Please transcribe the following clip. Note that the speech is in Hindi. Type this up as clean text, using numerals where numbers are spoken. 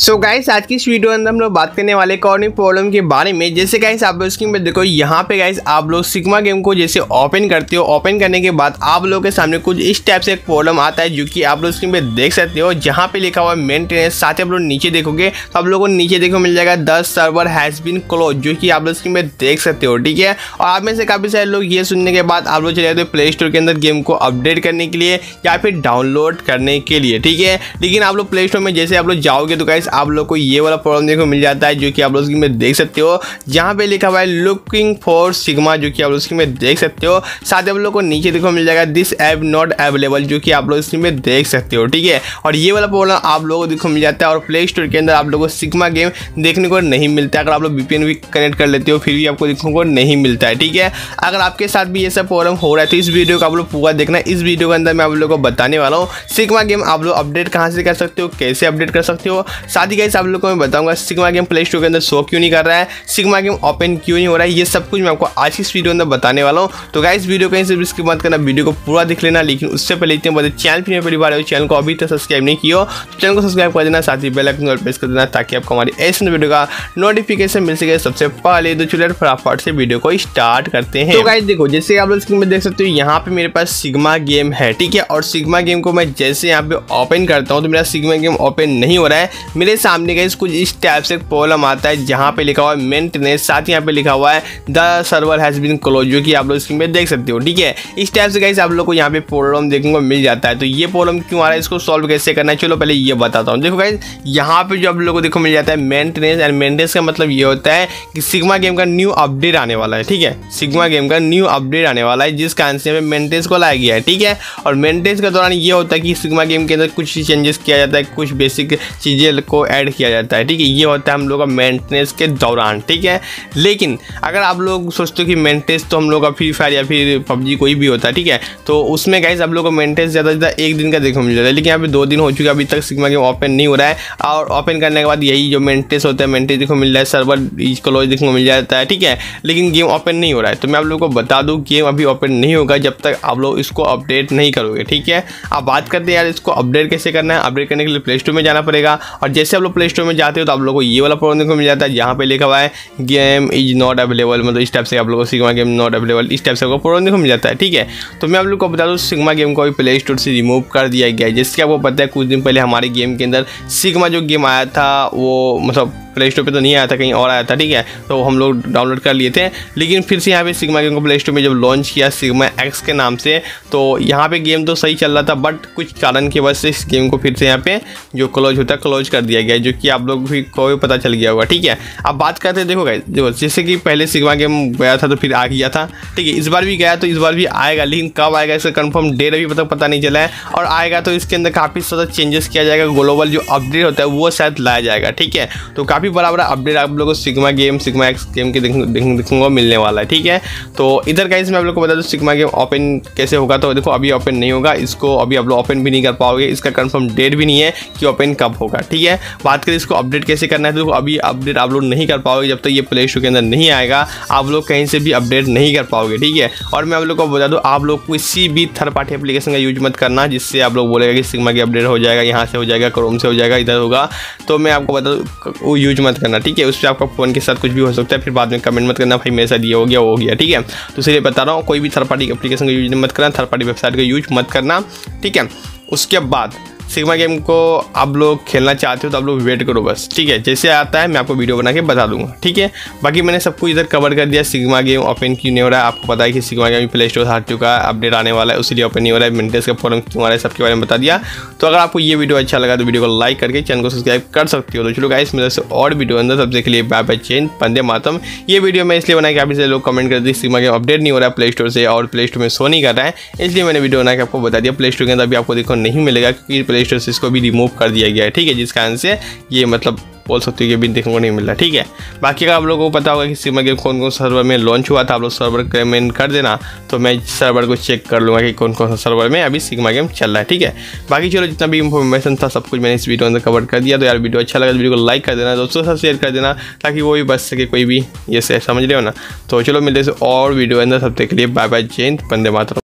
सो गाइस आज की इस वीडियो के अंदर हम लोग बात करने वाले कॉर्निंग प्रॉब्लम के बारे में। जैसे गाइस आप लोग स्क्रीन पे देखो, यहाँ पे गाइस आप लोग सिग्मा गेम को जैसे ओपन करते हो, ओपन करने के बाद आप लोगों के सामने कुछ इस टाइप से एक प्रॉब्लम आता है जो कि आप लोग स्क्रीन पे देख सकते हो, जहाँ पे लिखा हुआ है मेंटेनेंस। साथ ही आप लोग नीचे देखोगे तो आप लोगों को नीचे देखो मिल जाएगा the server has been close, जो कि आप लोग स्क्रीन पे देख सकते हो। ठीक है, और आप में से काफी सारे लोग ये सुनने के बाद आप लोग चले जाते हो प्ले स्टोर के अंदर गेम को अपडेट करने के लिए या फिर डाउनलोड करने के लिए। ठीक है, लेकिन आप लोग प्ले स्टोर में जैसे आप लोग जाओगे तो गाइस आप लोग को ये वाला प्रॉब्लम देखो मिल जाता है, जो कि आप लोग स्क्रीन में देख सकते हो, जहां पे लिखा हुआ है लुकिंग फॉर सिग्मा, जो कि आप लोग स्क्रीन में देख सकते हो। साथ ही आप लोग को नीचे देखो मिल जाएगा दिस ऐप नॉट अवेलेबल, जो कि आप लोग स्क्रीन में देख सकते हो। ठीक है, और ये वाला प्रॉब्लम आप लोगों को देखो मिल जाता है। और प्ले स्टोर के अंदर आप लोगों को सिग्मा गेम देखने को नहीं मिलता है। अगर आप लोग VPN भी कनेक्ट कर लेते हो फिर भी आपको देखने को नहीं मिलता है। ठीक है, अगर आपके साथ भी ये सब प्रॉब्लम हो रहा है तो इस वीडियो को आप लोग पूरा देखना। इस वीडियो के अंदर मैं आप लोगों को बताने वाला हूँ सिग्मा गेम आप लोग अपडेट कहाँ से कर सकते हो, कैसे अपडेट कर सकते हो। साथ ही गाइस आप लोग को मैं बताऊंगा सिग्मा गेम प्ले स्टोर के अंदर शो क्यों नहीं कर रहा है, सिग्मा गेम ओपन क्यों नहीं हो रहा है, ये सब कुछ मैं आपको आज इस वीडियो अंदर बताने वाला हूँ। तो गाइस वीडियो कहीं से भी स्किप मत करना, वीडियो को पूरा देख लेना। लेकिन उससे पहले इतने बड़े चैनल पर पहली बार है, चैनल को अभी तक सब्सक्राइब नहीं किया तो चैनल को सब्सक्राइब कर देना, साथ ही बेल आइकन प्रेस कर देना ताकि आपको हमारी ऐसे वीडियो का नोटिफिकेशन मिल सके सबसे पहले। तो चलिए फटाफट से वीडियो को स्टार्ट करते हैं। तो गाइस देखो, जैसे आप लोग स्क्रीन में देख सकते हो यहाँ पे मेरे पास सिग्मा गेम है। ठीक है, और सिग्मा गेम को मैं जैसे यहाँ पे ओपन करता हूँ तो मेरा सिग्मा गेम ओपन नहीं हो रहा है। मेरे सामने गाइस कुछ इस टाइप से प्रॉब्लम आता है जहाँ पे लिखा हुआ है मेंटेनेंस, साथ यहाँ पे लिखा हुआ है the server has been close, जो कि आप लोग स्क्रीन पे देख सकते हो। ठीक है, इस टाइप से गाइस आप लोग को यहाँ पे प्रॉब्लम देखने को मिल जाता है। तो ये प्रॉब्लम क्यों आ रहा है, इसको सॉल्व कैसे करना है, चलो पहले ये बताता हूँ। देखो गाइस यहाँ पे जो आप लोग को देखो मिल जाता है मेंटेनेंस, एंड मेंटेनेंस का मतलब ये होता है कि सिग्मा गेम का न्यू अपडेट आने वाला है। ठीक है, सिग्मा गेम का न्यू अपडेट आने वाला है जिस कारण से हमें मेंटेनेंस को लाया गया है। ठीक है, और मेंटेनेंस के दौरान ये होता है कि सिग्मा गेम के अंदर कुछ चेंजेस किया जाता है, कुछ बेसिक चीज़ें को ऐड किया जाता है। ठीक है, ये होता है हम लोग का मेंटेनेंस के दौरान। ठीक है, लेकिन अगर आप लोग सोचते हो कि मेंटेनेंस तो हम लोग का फ्री फायर या फिर PUBG कोई भी होता है, ठीक है, तो उसमें गाइस आप लोग को मेंटेनेंस ज़्यादा से ज़्यादा एक दिन का देखने को मिल जाता है। लेकिन यहाँ पे 2 दिन हो चुके हैं, अभी तक सिग्मा गेम ओपन नहीं हो रहा है। और ओपन करने के बाद यही जो मेंटेनेंस होता है, मेंटेनेंस देखो मिल रहा है, सर्वर क्लोज देखने को मिल जाता है। ठीक है, लेकिन गेम ओपन नहीं हो रहा है। तो मैं आप लोगों को बता दूं गेम अभी ओपन नहीं होगा जब तक आप लोग इसको अपडेट नहीं करोगे। ठीक है, आप बात करते हैं यार इसको अपडेट कैसे करना है। अपडेट करने के लिए प्ले स्टोर में जाना पड़ेगा, और जैसे आप लोग प्ले स्टोर में जाते हो तो आप लोग को ये वाला प्रॉब्लम देखने को मिल जाता है जहाँ पे लिखा हुआ है गेम इज नॉट अवेलेबल, मतलब इस टाइप से आप लोग को सिग्मा गेम नॉट अवेलेबल इस टाइप से आपको प्रॉब्लम देखने को मिल जाता है। ठीक है, तो मैं आप लोग को बता दूं सिग्मा गेम को अभी प्ले स्टोर से रिमूव कर दिया गया है। जैसे कि आपको पता है कुछ दिन पहले हमारे गेम के अंदर सिग्मा जो गेम आया था वो मतलब प्ले स्टोर पे तो नहीं आया था, कहीं और आया था। ठीक है, तो हम लोग डाउनलोड कर लिए थे, लेकिन फिर से यहाँ पे सिग्मा गेम को प्ले स्टोर में जब लॉन्च किया सिग्मा एक्स के नाम से, तो यहाँ पे गेम तो सही चल रहा था, बट कुछ कारण की वजह से इस गेम को फिर से यहाँ पे जो क्लोज होता है क्लोज कर दिया गया है, जो कि आप लोग को भी पता चल गया होगा। ठीक है, अब बात करते हैं, देखो गाइस देखो जैसे कि पहले सिग्मा गेम गया था तो फिर आ गया था। ठीक है, इस बार भी गया तो इस बार भी आएगा, लेकिन कब आएगा इसका कंफर्म डेट अभी पता नहीं चला है। और आएगा तो इसके अंदर काफ़ी ज़्यादा चेंजेस किया जाएगा, ग्लोबल जो अपडेट होता है वो शायद लाया जाएगा। ठीक है, तो काफ़ी बड़ा अपडेट आप लोगों को सिग्मा एक्स गेम के देखने को मिलने वाला है। ठीक है, तो इधर गाइस मैं आप लोग को बता दूं सिग्मा गेम ओपन कैसे होगा। तो देखो अभी ओपन नहीं होगा, इसको अभी आप लोग ओपन भी नहीं कर पाओगे, इसका कंफर्म डेट भी नहीं है कि ओपन कब होगा। ठीक है, बात करें इसको अपडेट कैसे करना है, तो अभी अपडेट आप लोग नहीं कर पाओगे जब तक ये प्ले स्टोर के अंदर नहीं आएगा, आप लोग कहीं से भी अपडेट नहीं कर पाओगे। ठीक है, और मैं आप लोग को बता दूं आप लोग किसी भी थर्ड पार्टी एप्लीकेशन का यूज मत करना जिससे आप लोग बोलेगा कि सिग्मा गेम अपडेट हो जाएगा, यहाँ से हो जाएगा, क्रोम से हो जाएगा, इधर होगा। तो मैं आपको बता दूं वो यूज मत करना। ठीक है, उससे आपका फ़ोन के साथ कुछ भी हो सकता है, फिर बाद में कमेंट मत करना भाई मेरे साथ ये हो गया वो हो गया। ठीक है, तो इसलिए बता रहा हूँ कोई भी थर्ड पार्टी एप्लीकेशन का यूज मत करना, थर्ड पार्टी वेबसाइट का यूज मत करना। ठीक है, उसके बाद सिग्मा गेम को आप लोग खेलना चाहते हो तो आप लोग वेट करो बस। ठीक है, जैसे आता है मैं आपको वीडियो बना के बता दूंगा। ठीक है, बाकी मैंने सब कुछ इधर कवर कर दिया। सिग्मा गेम ओपन क्यों नहीं हो रहा है, आपको पता है कि सिग्मा गेम प्ले स्टोर से हट चुका है, अपडेट आने वाला है, उसीलिए ओपन नहीं हो रहा है। मेंटेनेंस का प्रॉब्लम क्यों आ रहा है सबके बारे में बता दिया। तो अगर आपको ये वीडियो अच्छा लगा तो वीडियो को लाइक करके चैनल को सब्सक्राइब कर सकते हो। तो चलो गाइस मेरे से और वीडियो अंदर सबसे के लिए bye bye change Vande Mataram. ये वीडियो मैं इसलिए बनाया कि काफ़ी सारे लोग कमेंट करते हैं सिग्मा गेम अपडेट नहीं हो रहा है प्ले स्टोर से और प्ले स्टोर में शो नहीं कर रहा है, इसलिए मैंने वीडियो बना के आपको बता दिया। प्ले स्टोर के अंदर अभी आपको देखो नहीं मिलेगा क्योंकि प्ले स्टोर से इसको भी रिमूव कर दिया गया है। ठीक है, जिस कारण से ये मतलब बोल सकते हो कि अभी देखने को नहीं मिल रहा। ठीक है, बाकी अगर आप लोगों को पता होगा कि सिग्मा गेम कौन कौन सर्वर में लॉन्च हुआ था, आप लोग सर्वर कमेंट कर देना तो मैं सर्वर को चेक कर लूँगा कि कौन कौन सा सर्वर में अभी सिग्मा गेम चल रहा है। ठीक है, बाकी चलो जितना भी इंफॉर्मेशन था सब कुछ मैंने इस वीडियो अंदर कवर कर दिया। तो यार वीडियो अच्छा लगा तो वीडियो को लाइक कर देना, दोस्तों के साथ शेयर कर देना ताकि वो भी बच सके कोई भी, ये समझ रहे हो ना। तो चलो मिलते हैं और वीडियो अंदर, तब तक के लिए बाय बाय जय हिंद वंदे मातरम।